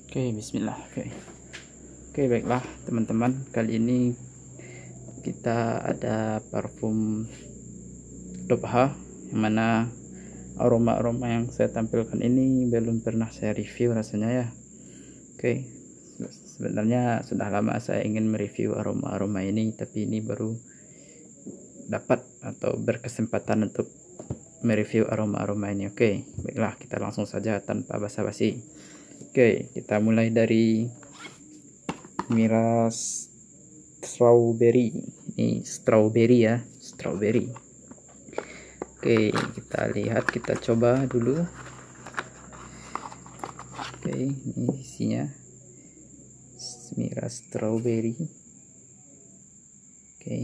Oke, bismillah. Oke, baiklah teman-teman. Kali ini kita ada parfum Dobha, yang mana aroma-aroma yang saya tampilkan ini belum pernah saya review rasanya ya. Oke, sebenarnya sudah lama saya ingin mereview aroma-aroma ini, tapi ini baru dapat atau berkesempatan untuk mereview aroma-aroma ini. Oke, baiklah, kita langsung saja tanpa basa-basi. Oke, kita mulai dari miras strawberry. Ini strawberry ya, strawberry. Oke, kita lihat, kita coba dulu. Oke, ini isinya miras strawberry. Oke.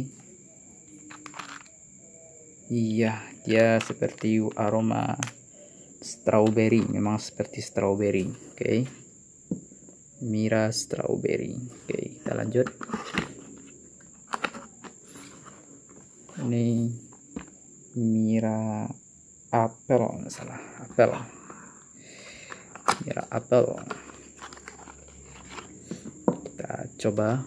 Iya, dia seperti aroma strawberry, memang seperti strawberry. Oke, miras strawberry. Oke, kita lanjut. Ini mira apel, nggak salah, apel, mira apel. Kita coba.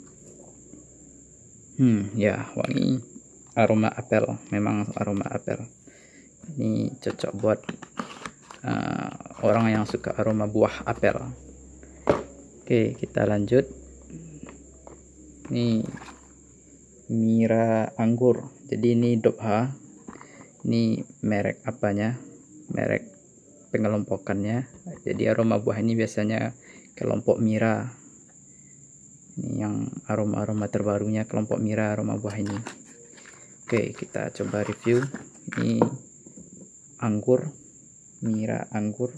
Ya, wangi, aroma apel, memang aroma apel. Ini cocok buat orang yang suka aroma buah apel. Oke, kita lanjut. Ini mira anggur. Jadi ini Dobha. Ini merek apanya? Merek pengelompokannya. Jadi aroma buah ini biasanya kelompok mira. Ini yang aroma-aroma terbarunya kelompok mira, aroma buah ini. Oke, kita coba review. Ini anggur, mira anggur,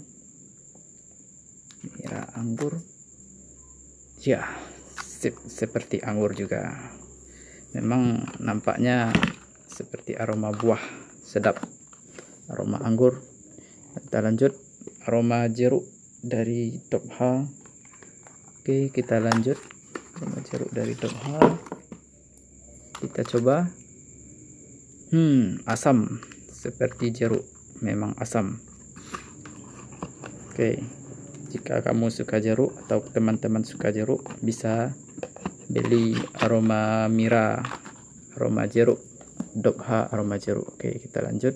mira anggur. Ya, seperti anggur juga. Memang nampaknya seperti aroma buah, sedap, aroma anggur. Kita lanjut, aroma jeruk dari Dobha. Oke, kita lanjut, aroma jeruk dari Dobha. Kita coba. Asam, seperti jeruk, memang asam. Oke, jika kamu suka jeruk atau teman-teman suka jeruk, bisa beli aroma mira, aroma jeruk, Dobha aroma jeruk. Oke, kita lanjut.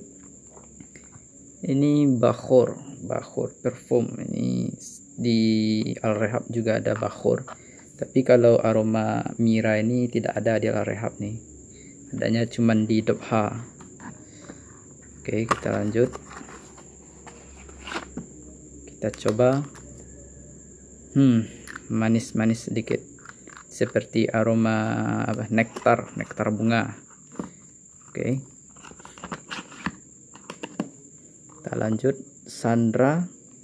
Ini bakhor perfume. Ini di Al Rehab juga ada bakhor, tapi kalau aroma mira ini tidak ada di Al Rehab nih, adanya cuman di Dobha. Oke, kita lanjut. Kita coba. Manis-manis sedikit, seperti aroma nektar bunga. Oke, kita lanjut. Sandra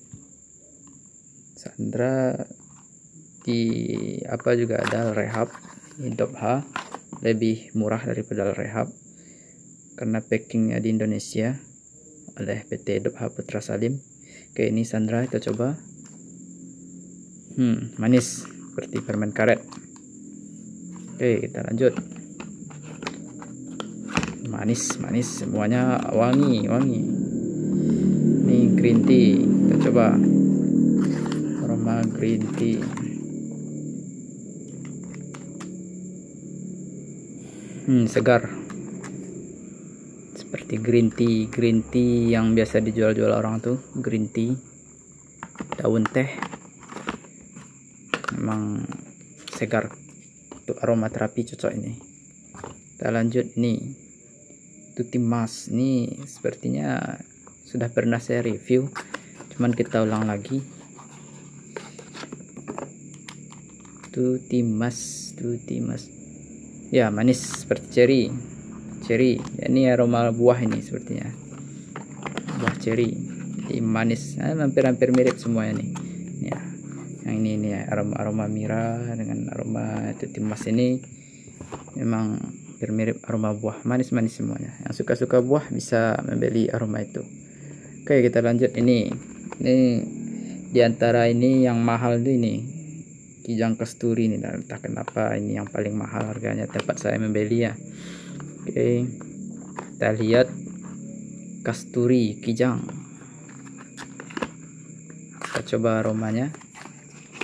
di juga ada Al Rehab. Ini Dobha lebih murah daripada Al Rehab karena packingnya di Indonesia oleh PT Dobha Putra Salim. Oke, ini Sandra, kita coba. Manis seperti permen karet. Oke, kita lanjut. Manis semuanya wangi. Ini green tea, kita coba. Aroma green tea. Segar, seperti green tea yang biasa dijual-jual orang tuh, green tea, daun teh. Memang segar, untuk aromaterapi cocok ini. Kita lanjut. Nih, Tutti Mas. Ini sepertinya sudah pernah saya review, cuman kita ulang lagi. Tutti Mas. Ya, manis seperti cherry. Ya, ini aroma buah ini sepertinya, buah cherry. Jadi manis, hampir mirip semuanya nih. Ya, yang ini ya, aroma mira dengan aroma Tutti Mas ini memang hampir mirip aroma buah, manis semuanya. Yang suka buah bisa membeli aroma itu. Oke, kita lanjut. Ini diantara ini yang mahal tuh ini Kijang Kasturi ini, entah kenapa ini yang paling mahal harganya tempat saya membeli ya. Oke, kita lihat Kasturi Kijang. Kita coba aromanya.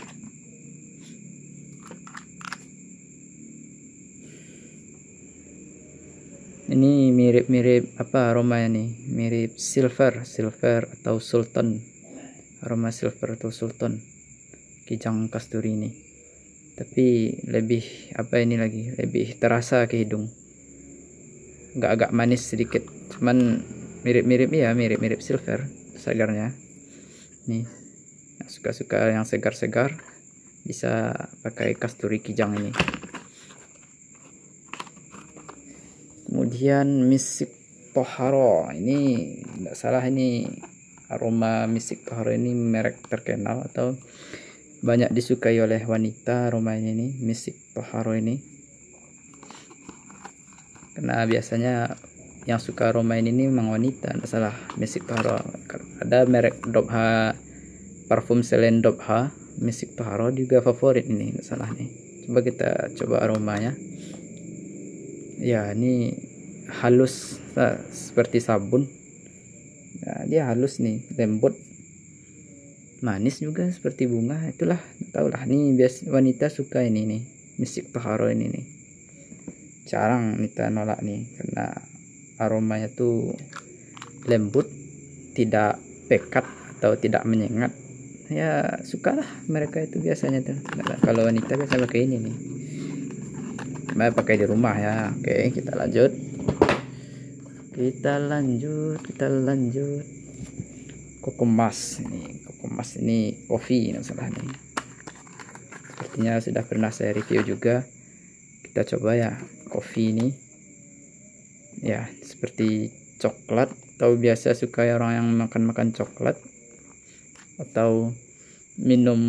mirip-mirip apa aromanya nih, mirip silver atau sultan, aroma silver atau sultan kijang kasturi ini, tapi lebih apa ini lagi, lebih terasa ke hidung, agak manis sedikit, cuman mirip-mirip ya, mirip-mirip silver segarnya nih. Yang suka-suka yang segar-segar bisa pakai kasturi kijang ini. Kemudian Misik Toharo, ini tidak salah, ini aroma Misik Toharo ini merek terkenal atau banyak disukai oleh wanita aromanya ini, Misik Toharo ini, karena biasanya yang suka aroma ini memang wanita, tidak salah. Misik Toharo, ada merek Dobha parfum selain Dobha, Misik Toharo juga favorit ini, tidak salah nih. Coba kita coba aromanya. Ya, ini halus seperti sabun. Nah, dia halus nih, lembut, manis juga seperti bunga. Itulah, tahulah nih biasa wanita suka ini nih, Misik Toharo ini nih. Jarang wanita nolak nih, karena aromanya tuh lembut, tidak pekat atau tidak menyengat. Ya sukalah mereka itu biasanya tuh. Kalau wanita biasa pakai ini nih. Pakai di rumah ya. Oke, kita lanjut. Kita lanjut. Kokomas ini kopi, masalah nih. Sepertinya sudah pernah saya review juga. Kita coba ya, kopi ini. Ya, seperti coklat, atau biasa suka orang yang makan coklat atau minum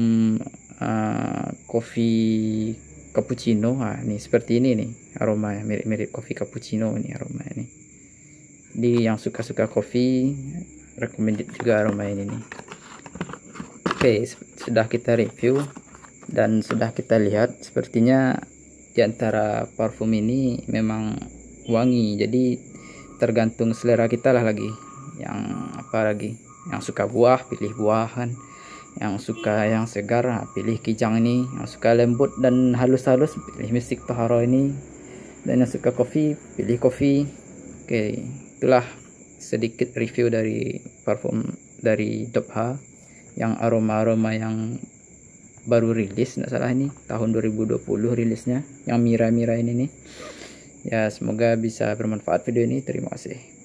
kopi cappuccino. Ini seperti ini nih aromanya, mirip-mirip kopi cappuccino ini aroma ini. Jadi yang suka-suka kopi recommended juga aroma ini nih. Oke, sudah kita review dan sudah kita lihat, sepertinya diantara parfum ini memang wangi, jadi tergantung selera kita lah lagi. Yang apa lagi, yang suka buah pilih buahan, yang suka yang segar pilih kijang ini, yang suka lembut dan halus-halus pilih Misik Toharo ini, dan yang suka kopi pilih kopi. Oke, itulah sedikit review dari parfum dari Dobha yang aroma-aroma yang baru rilis, nggak salah ini tahun 2020 rilisnya, yang mira-mira ini nih. Ya, semoga bisa bermanfaat video ini. Terima kasih.